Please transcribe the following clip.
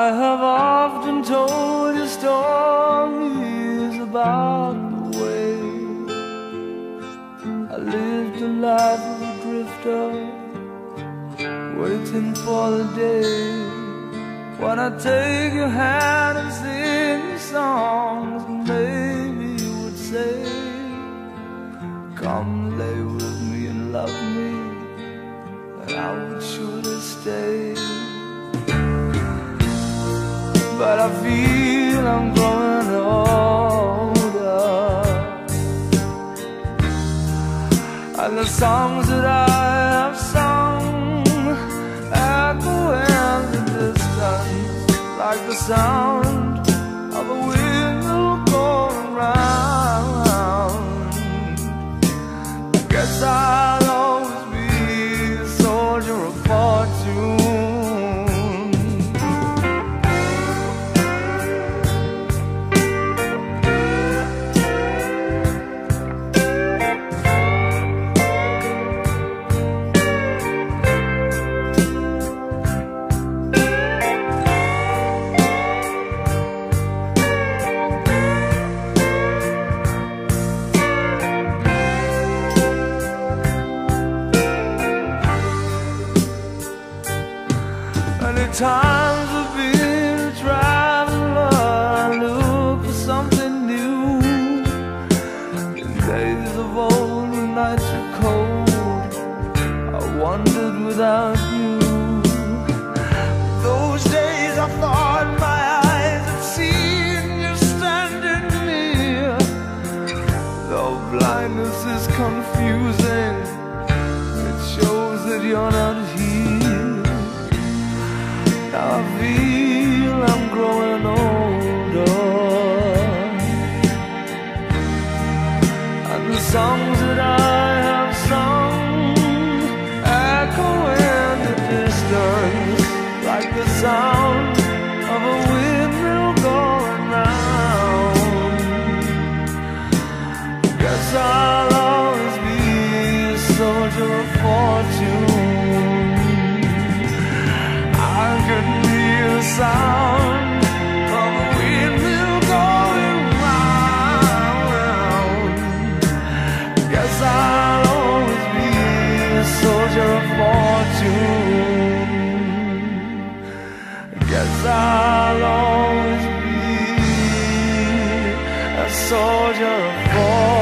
have often told you stories about the way I lived a life of a drifter, waiting for the day when I take your hand and sing you songs, and maybe you would say, come lay with me and love me, and I would surely stay. But I feel I'm growing older, and the songs that I have sung echo in the distance, like the sound of a wheel going round. Guess I'll always be a soldier of fortune. Many times I've been a traveler, I look for something new. In days of old, when nights were cold, I wandered without you. Those days I thought my eyes had seen you standing near. Though blindness is confusing, it shows that you're not here. Now I feel I'm growing older, and the songs that I have sung echo in the distance, like the sound of a windmill going round. Guess I'll always be a soldier of fortune. I can hear the sound of a windmill going round. Guess I'll always be a soldier of fortune. Guess I'll always be a soldier of fortune.